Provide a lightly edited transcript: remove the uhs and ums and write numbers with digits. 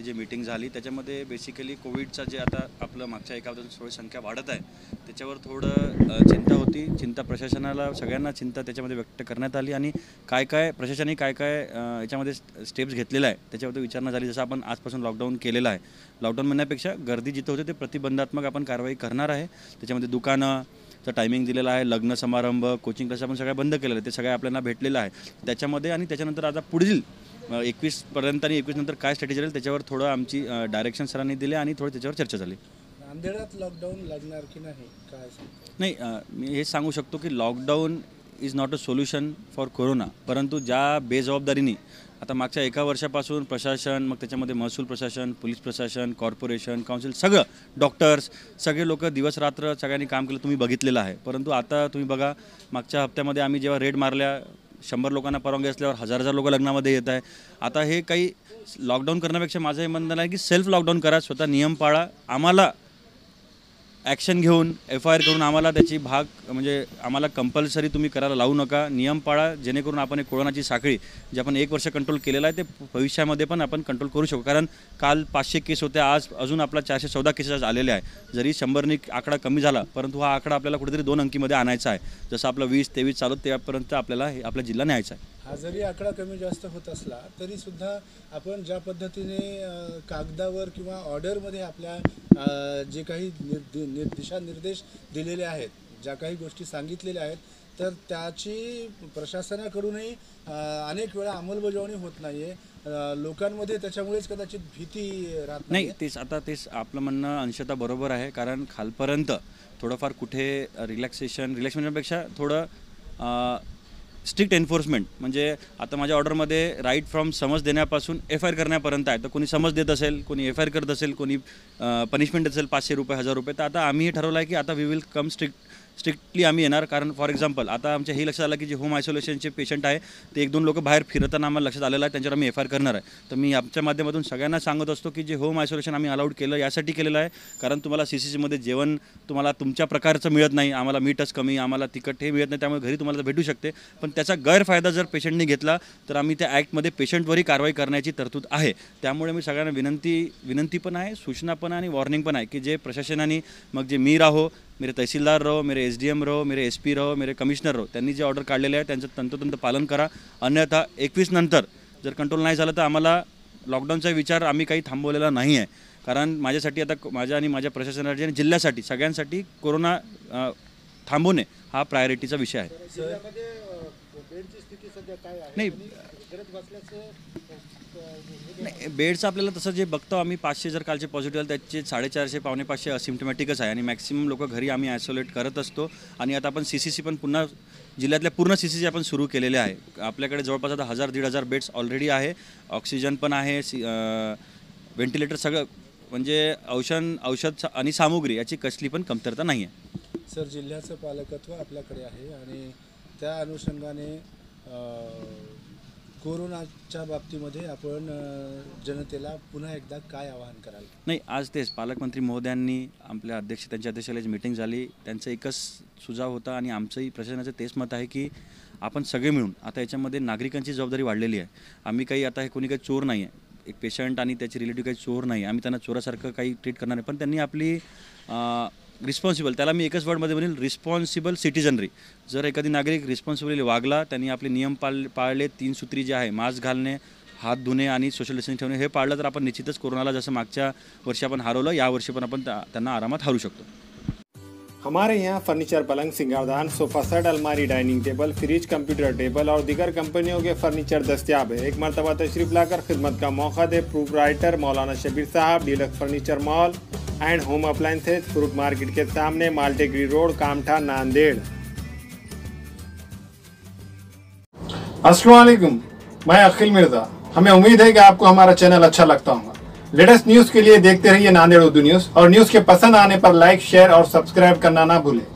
जी meeting झाली त्याच्यामध्ये basically कोविडचा जे आता आपलं मागच्या एका थोडी संख्या वाढत आहे त्याच्यावर थोडं चिंता होती. चिंता प्रशासनाला सगळ्यांना चिंता त्याच्यामध्ये व्यक्त करण्यात आली आणि काय प्रशासनाने काय याच्यामध्ये स्टेप्स घेतलेला आहे त्याच्याबद्दल विचारणा झाली. जसं आपण आजपासून लॉकडाऊन केलेलं आहे, लॉकडाऊन म्हणण्यापेक्षा गर्दी जिथं होते ते प्रतिबंधात्मक आपण कारवाई करणार आहे. त्याच्यामध्ये दुकानंचं टायमिंग दिलेलं आहे, लग्न समारंभ, कोचिंग क्लास आपण सगळ्या बंद केलेलं आहे, ते सगळं आपल्याला भेटलेलं आहे त्याच्यामध्ये. आणि त्याच्यानंतर आता पुढील 21पर्यंत आणि 21 नंतर काय स्ट्रॅटेजी राहील त्याच्यावर थोडं आमची डायरेक्शन सरांनी दिले आणि थोडं त्याच्यावर चर्चा झाली. नांदेडात लॉकडाऊन लागणार की नाही काय? नाही, मी हे सांगू शकतो की lockdown is not a solution for corona, परंतु ज्या बेजबाबदारीने आता मागच्या एका वर्षापासून प्रशासन, मग त्याच्यामध्ये महसूल प्रशासन, पोलीस प्रशासन, कॉर्पोरेशन, काउन्सिल, सगळं डॉक्टर्स, सगळे लोक दिवस रात्र सगळ्यांनी काम केलं, तुम्ही बघितलेलं आहे. परंतु आता तुम्ही बघा, मागच्या हप्त्यामध्ये आम्ही जेव्हा रेड मारल्या 100 लोकांना परवानगी असल्यावर 1000 लोक लग्नामध्ये येत आहे. आता हे काही लॉकडाऊन करण्यापेक्षा माझं हे म्हणणं आहे की सेल्फ लॉकडाऊन करा, स्वतः नियम पाळा. आम्हाला ॲक्शन घेऊन FIR करून आम्हाला त्याची भाग म्हणजे आम्हाला कंपल्सरी तुम्ही करायला लावू नका. नियम पाळा जेणेकरून आपण एक कोरोनाची साखळी जे आपण 1 वर्ष कंट्रोल केलेलं आहे ते भविष्यामध्ये पण आपण कंट्रोल करू शकू. कारण काल 500 केस होत्या, आज अजून आपला 414 केसेस आलेले आहे. जरी 100नी आकडा कमी झाला परंतु हा आकडा आपल्याला कुठेतरी 2 अंकीमध्ये आणायचा आहे. जसं आपलं 20-23 चालू त्यापर्यंत आपल्याला आपला जिल्हा न्यायचा आहे. हा जरी आकडा कमी जास्त होत असला तरी सुद्धा आपण ज्या पद्धतीने कागदावर किंवा ऑर्डरमध्ये आपल्या जे काही दिशानिर्देश दिलेले आहेत, ज्या काही गोष्टी सांगितलेल्या आहेत, तर त्याची प्रशासनाकडूनही अनेक वेळा अंमलबजावणी होत नाही आहे. लोकांमध्ये त्याच्यामुळेच कदाचित भीती राहत नाही. तेच आपलं म्हणणं अंशतः बरोबर आहे. कारण खालपर्यंत थोडंफार कुठे रिलॅक्सेशनपेक्षा थोडं स्ट्रिक्ट एन्फोर्समेंट म्हणजे आता माझ्या ऑर्डरमध्ये राईट फ्रॉम समज देण्यापासून FIR करण्यापर्यंत आहे. तर कोणी समज देत असेल, कोणी FIR करत असेल, कोणी पनिशमेंट असेल 500 रुपये 1000 रुपये. तर आता आम्ही हे ठरवलं आहे की आता वी विल कम स्ट्रिक्टली आम्ही येणार. कारण फॉर एक्झाम्पल आता आमच्या हे लक्षात आलं की जे होम आयसोलेशनचे पेशंट आहे ते 1-2 लोक बाहेर फिरताना आम्हाला लक्षात आलेलं आहे, त्यांच्यावर आम्ही FIR करणार आहे. तर मी आमच्या माध्यमातून सगळ्यांना सांगत असतो की जे होम आयसोलेशन आम्ही अलाउड केलं यासाठी केलेलं आहे कारण तुम्हाला CCCमध्ये जेवण तुम्हाला तुमच्या प्रकारचं मिळत नाही, आम्हाला मीठच कमी, आम्हाला तिखट हे मिळत नाही, त्यामुळे घरी तुम्हाला भेटू शकते. पण त्याचा गैरफायदा जर पेशंटने घेतला तर आम्ही त्या ॲक्टमध्ये पेशंटवरही कारवाई करण्याची तरतूद आहे. त्यामुळे मी सगळ्यांना विनंती पण आहे, सूचना पण आहे आणि वॉर्निंग पण आहे की जे प्रशासनाने, मग जे मी राहो, मेरे तहसीलदार रहो, मेरे SDM रहो, मेरे SP रहो, मेरे कमिशनर रहो, त्यांनी जे ऑर्डर काढलेले आहे त्यांचं तंतोतंत पालन करा. अन्यथा 21 नंतर जर कंट्रोल नाही झालं तर आम्हाला लॉकडाऊनचा विचार आम्ही काही थांबवलेला नाही आहे. कारण माझ्यासाठी आता माझ्या आणि माझ्या प्रशासनाच्या आणि जिल्ह्यासाठी सगळ्यांसाठी कोरोना थांबवणे हा प्रायोरिटीचा विषय आहे. नाही, बेड्स आपल्याला तसं जे बघतो आम्ही 500 जर कालचे पॉझिटिव्ह आले त्याचे 450-550 असिम्प्टोमॅटिकच आहे आणि मॅक्सिमम लोक घरी आम्ही आयसोलेट करत असतो. आणि आता आपण CCC पण पुन्हा जिल्ह्यातल्या पूर्ण CCC आपण सुरू केलेले आहे. आपल्याकडे जवळपास आता 1000-1500 बेड्स ऑलरेडी आहे, ऑक्सिजन पण आहे, व्हेंटिलेटर, सगळं म्हणजे औषध आणि सामुग्री याची कसली पण कमतरता नाही आहे. सर, जिल्ह्याचं पालकत्व आपल्याकडे आहे आणि त्या अनुषंगाने कोरोनाच्या बाबतीमध्ये आपण जनतेला पुन्हा एकदा काय आवाहन कराल? नाही, आज तेच पालकमंत्री महोदयांनी आपल्या त्यांच्या अध्यक्षतेची मीटिंग झाली, त्यांचं एकच सुझाव होता आणि आमचंही प्रशासनाचं तेच मत आहे की आपण सगळे मिळून आता याच्यामध्ये नागरिकांची जबाबदारी वाढलेली आहे. आम्ही काही आता हे कोणी काही चोर नाही आहे, एक पेशंट आणि त्याची रिलेटिव्ह काही चोर नाही, आम्ही त्यांना चोरासारखं काही ट्रीट करणार नाही. पण त्यांनी आपली रिस्पॉन्सिबल, त्याला मी एकच वर्डमध्ये म्हणेल, रिस्पॉन्सिबल सिटिझनरी. जर एखादी नागरिक रिस्पॉन्सिबली वागला, त्यांनी आपले नियम पाळले, 3 सूत्री जे आहे मास्क घालणे, हात धुणे आणि सोशल डिस्टन्सिंग ठेवणे, हे पाळलं तर आपण निश्चितच कोरोनाला जसं मागच्या वर्षी आपण हरवलं या वर्षी पण आपण त्यांना आरामात हरवू शकतो. हमारे यहाँ फर्नीचर, पलंग, सिंगारदान, सोफा सेट, अलमारी, dining table, fridge, computer table और दीगर कंपनियों के फर्नीचर दस्तियाब है. एक मरतबा तशरीफ लाकर खिदमत का मौका दे. प्रोप्राइटर मौलाना शबीर साहब, deluxe furniture mall and home appliances, fruit market के सामने, माल्टेगिरी रोड, कामठा, नांदेड़. अस्सलाम वालेकुम, मैं अखिल मिर्जा. हमें उम्मीद है कि आपको हमारा चैनल अच्छा लगता होगा. लेटेस्ट न्यूज के लिए देखते रहिए नांदेड़ उर्दू न्यूज और न्यूज के पसंद आने पर लाइक, शेयर और सब्सक्राइब करना ना भूलें.